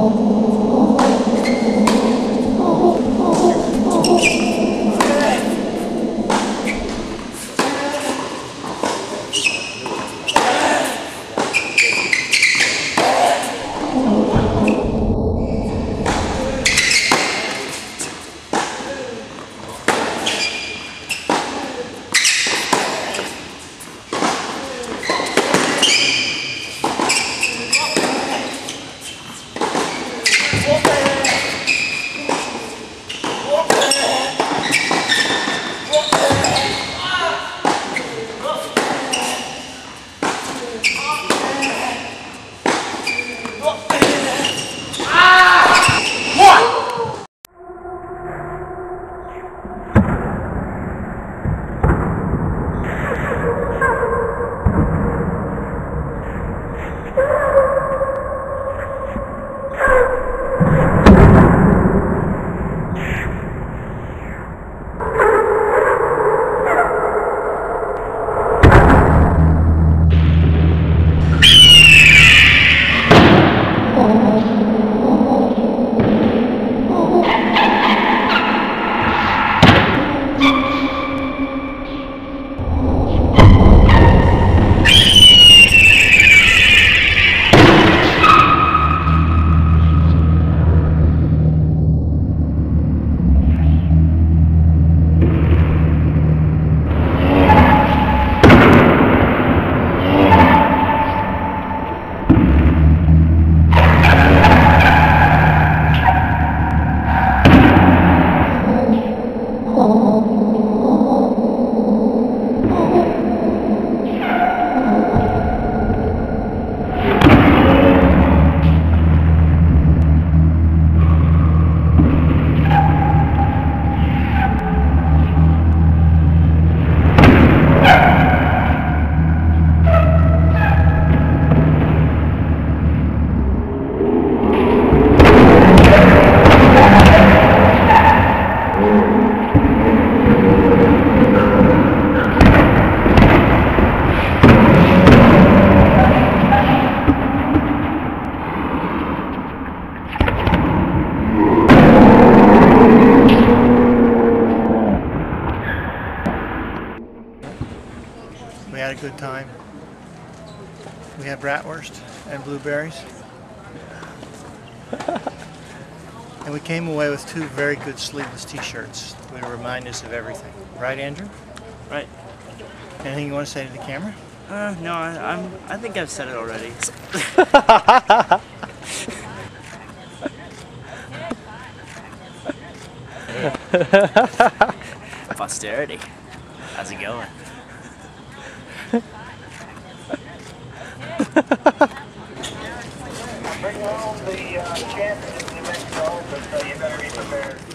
We had a good time. We had bratwurst and blueberries. And we came away with 2 very good sleeveless t-shirts to remind us of everything. Right, Andrew? Right. Anything you want to say to the camera? No, I think I've said it already. Posterity. How's it going? Bring home the champions in Mexico, but you better be prepared.